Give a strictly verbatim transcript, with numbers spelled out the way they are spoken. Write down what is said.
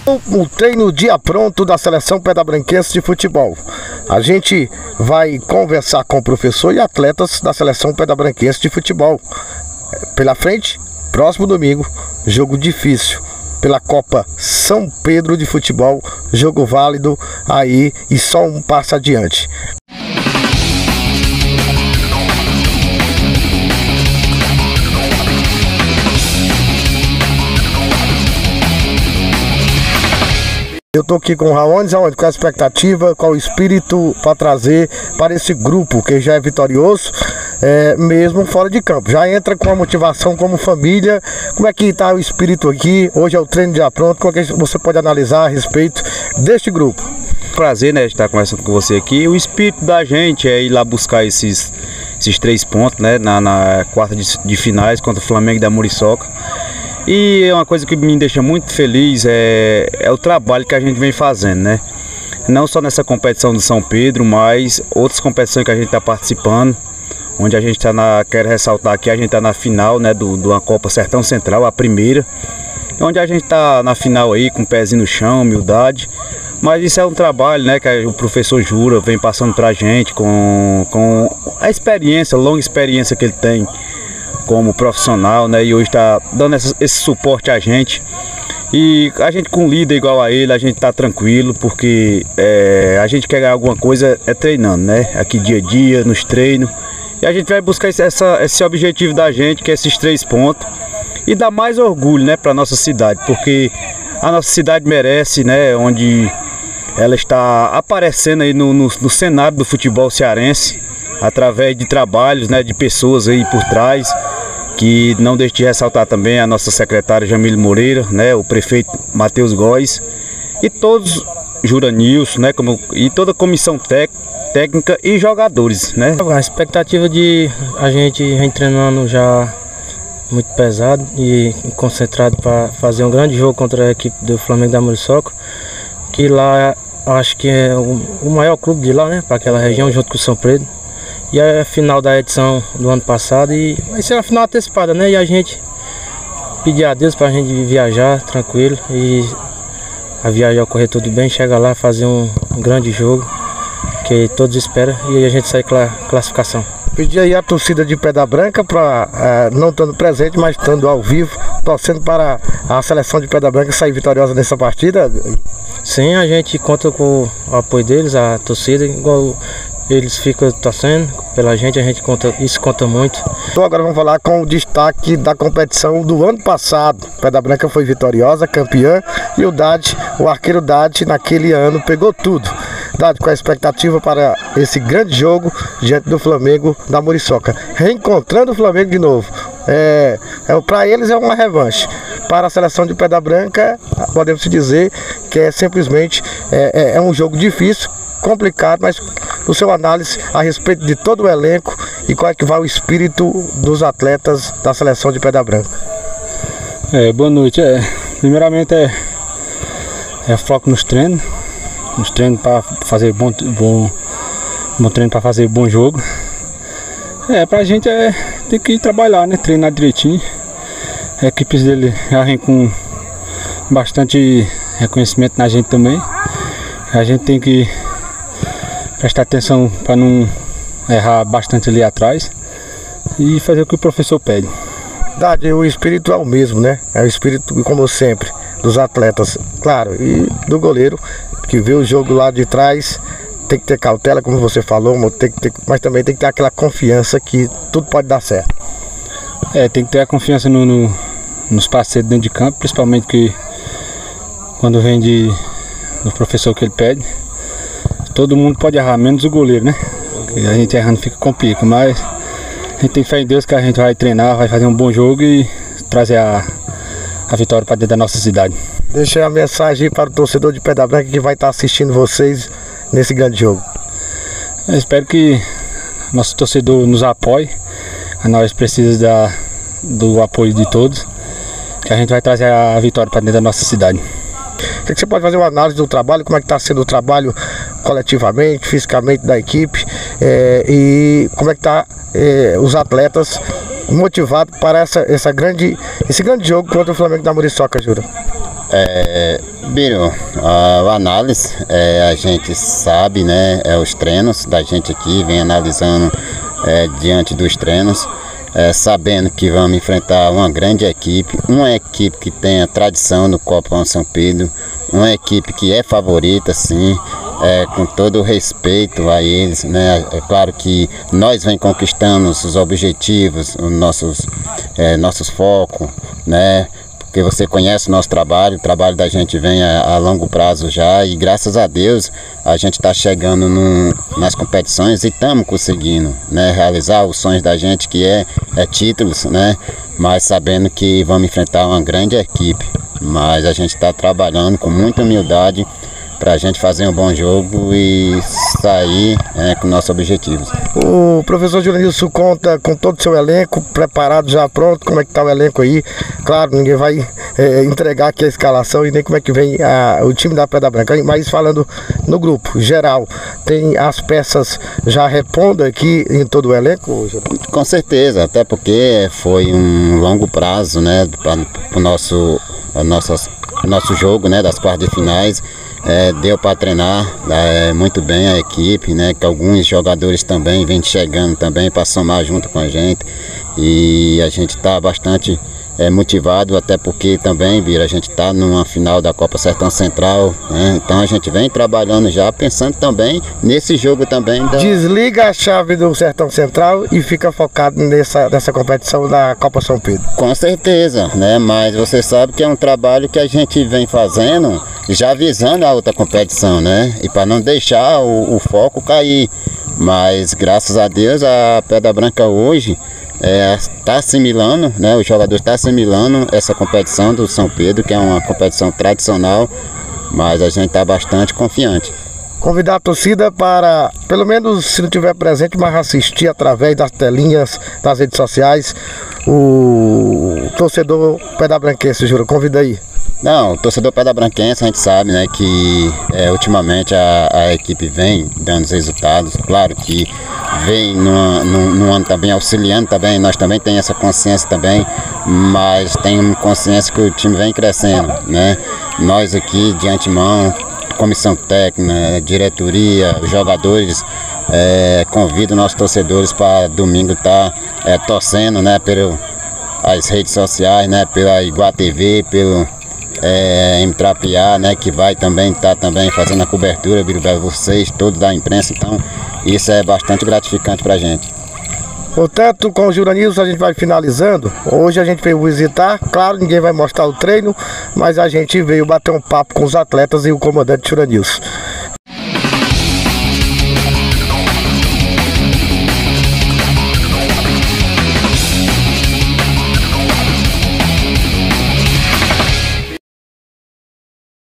O treino dia pronto da seleção pedabranquense de futebol. A gente vai conversar com o professor e atletas da seleção pedabranquense de futebol. Pela frente, próximo domingo, jogo difícil. Pela Copa São Pedro de Futebol, jogo válido aí e só um passo adiante. Eu estou aqui com o Raones, aonde? Qual a expectativa, qual o espírito para trazer para esse grupo que já é vitorioso, é, mesmo fora de campo. Já entra com a motivação como família. Como é que está o espírito aqui? Hoje é o treino já pronto. Como é que você pode analisar a respeito deste grupo? Prazer, né, de estar conversando com você aqui. O espírito da gente é ir lá buscar esses, esses três pontos, né, na, na quarta de, de finais contra o Flamengo da Muriçoca. E é uma coisa que me deixa muito feliz é, é o trabalho que a gente vem fazendo, né? Não só nessa competição do São Pedro, mas outras competições que a gente está participando, onde a gente está na, quero ressaltar aqui, a gente está na final, né, do, do uma Copa Sertão Central, a primeira, onde a gente está na final aí com o pezinho no chão, humildade. Mas isso é um trabalho, né, que o professor Jura vem passando para a gente com, com a experiência, a longa experiência que ele tem como profissional, né, e hoje está dando essa, esse suporte a gente. E a gente com líder igual a ele, a gente tá tranquilo, porque é, a gente quer ganhar alguma coisa é treinando, né, aqui dia a dia, nos treinos. E a gente vai buscar essa, esse objetivo da gente, que é esses três pontos, e dar mais orgulho, né, para nossa cidade, porque a nossa cidade merece, né, onde ela está aparecendo aí no, no, no cenário do futebol cearense, através de trabalhos, né, de pessoas aí por trás, que não deixe de ressaltar também a nossa secretária Jamile Moreira, né, o prefeito Matheus Góes e todos, Juranilson, né, como, e toda a comissão tec, técnica e jogadores, né. A expectativa de a gente vem treinando já muito pesado e concentrado para fazer um grande jogo contra a equipe do Flamengo da Muriçoca, que lá acho que é o, o maior clube de lá, né, para aquela região, junto com o São Pedro. E é a final da edição do ano passado e vai ser a final antecipada, né? E a gente pedir a Deus para a gente viajar tranquilo e a viagem ocorrer tudo bem, chegar lá, fazer um, um grande jogo que todos esperam e a gente sair com a classificação. Pedir aí a torcida de Pedra Branca para, uh, não estando presente, mas estando ao vivo, torcendo para a seleção de Pedra Branca sair vitoriosa nessa partida. Sim, a gente conta com o apoio deles, a torcida, igual eles ficam torcendo pela gente, a gente conta, isso conta muito. Então agora vamos falar com o destaque da competição do ano passado. Pedra Branca foi vitoriosa, campeã, e o Dade, o arqueiro Dade, naquele ano pegou tudo. Dade, com a expectativa para esse grande jogo diante do Flamengo da Muriçoca, reencontrando o Flamengo de novo. É, é, para eles é uma revanche. Para a seleção de Pedra Branca, podemos dizer que é simplesmente é, é, é um jogo difícil, complicado, mas o seu análise a respeito de todo o elenco e qual é que vai o espírito dos atletas da seleção de Pedra Branca. É, boa noite. É, primeiramente é, é foco nos treinos, nos treinos para fazer bom, bom, bom treino para fazer bom jogo. É, pra gente é ter que trabalhar, né, treinar direitinho. A equipes dele já vem com bastante reconhecimento na gente também. A gente tem que prestar atenção para não errar bastante ali atrás e fazer o que o professor pede. Dade, o espírito é o mesmo, né? É o espírito, como sempre, dos atletas, claro, e do goleiro que vê o jogo lá de trás. Tem que ter cautela, como você falou, tem que ter, mas também tem que ter aquela confiança que tudo pode dar certo. É, tem que ter a confiança no, no, nos parceiros dentro de campo, principalmente que quando vem de, do professor que ele pede. Todo mundo pode errar, menos o goleiro, né? Porque a gente errando fica com pico, mas a gente tem fé em Deus que a gente vai treinar, vai fazer um bom jogo e trazer a, a vitória para dentro da nossa cidade. Deixa a mensagem aí para o torcedor de Pedra Branca que vai estar assistindo vocês nesse grande jogo. Eu espero que nosso torcedor nos apoie, nós precisamos da, do apoio de todos, que a gente vai trazer a vitória para dentro da nossa cidade. O que você pode fazer uma análise do trabalho, como é que está sendo o trabalho coletivamente, fisicamente da equipe, é, e como é que está é, os atletas motivados para essa, essa grande, esse grande jogo contra o Flamengo da Muriçoca, Jura? É, Biro, a, a análise, é, a gente sabe, né, é, os treinos da gente aqui, vem analisando é, diante dos treinos, é, sabendo que vamos enfrentar uma grande equipe, uma equipe que tem a tradição no Copão São Pedro, uma equipe que é favorita, sim, é, com todo o respeito a eles, né? É claro que nós vem conquistando os objetivos, os nossos, é, nossos focos, né? Porque você conhece o nosso trabalho, o trabalho da gente vem a, a longo prazo já e graças a Deus a gente está chegando no, nas competições e estamos conseguindo, né, realizar os sonhos da gente que é, é títulos, né, mas sabendo que vamos enfrentar uma grande equipe, mas a gente está trabalhando com muita humildade para a gente fazer um bom jogo e sair é, com nossos objetivos. O professor Juranilson conta com todo o seu elenco preparado, já pronto. Como é que está o elenco aí? Claro, ninguém vai é, entregar aqui a escalação e nem como é que vem a, o time da Pedra Branca, mas falando no grupo geral, tem as peças já repondo aqui em todo o elenco? Com certeza, até porque foi um longo prazo, né, para o nosso, a nossas, nosso jogo, né, das quartas de finais. É, deu para treinar é, muito bem a equipe, né, que alguns jogadores também vêm chegando também para somar junto com a gente e a gente está bastante é, motivado, até porque também, Bira, a gente está numa final da Copa Sertão Central, né, então a gente vem trabalhando já, pensando também nesse jogo também. Da... Desliga a chave do Sertão Central e fica focado nessa, nessa competição da Copa São Pedro. Com certeza, né, mas você sabe que é um trabalho que a gente vem fazendo já visando a outra competição, né? E para não deixar o, o foco cair. Mas graças a Deus a Pedra Branca hoje está é, assimilando, né? O jogador está assimilando essa competição do São Pedro, que é uma competição tradicional, mas a gente está bastante confiante. Convidar a torcida para, pelo menos se não tiver presente, mas assistir através das telinhas, das redes sociais, o torcedor Pedra Branquense, Jura, convida aí. Não, o torcedor Pedra Branquense, a gente sabe, né, que é, ultimamente a, a equipe vem dando os resultados, claro que vem no, no, no ano também auxiliando também, nós também temos essa consciência também, mas tem consciência que o time vem crescendo, né, nós aqui de antemão, comissão técnica, diretoria, os jogadores, é, convido nossos torcedores para domingo estar tá, é, torcendo, né, pelas redes sociais, né, pela Iguá T V, pelo É, M Trapiá, né, que vai também estar tá, também fazendo a cobertura, Birubelo, vocês, todos da imprensa, então isso é bastante gratificante pra gente. Portanto, com o Juranilson a gente vai finalizando. Hoje a gente veio visitar, claro, ninguém vai mostrar o treino, mas a gente veio bater um papo com os atletas e o comandante Juranilson.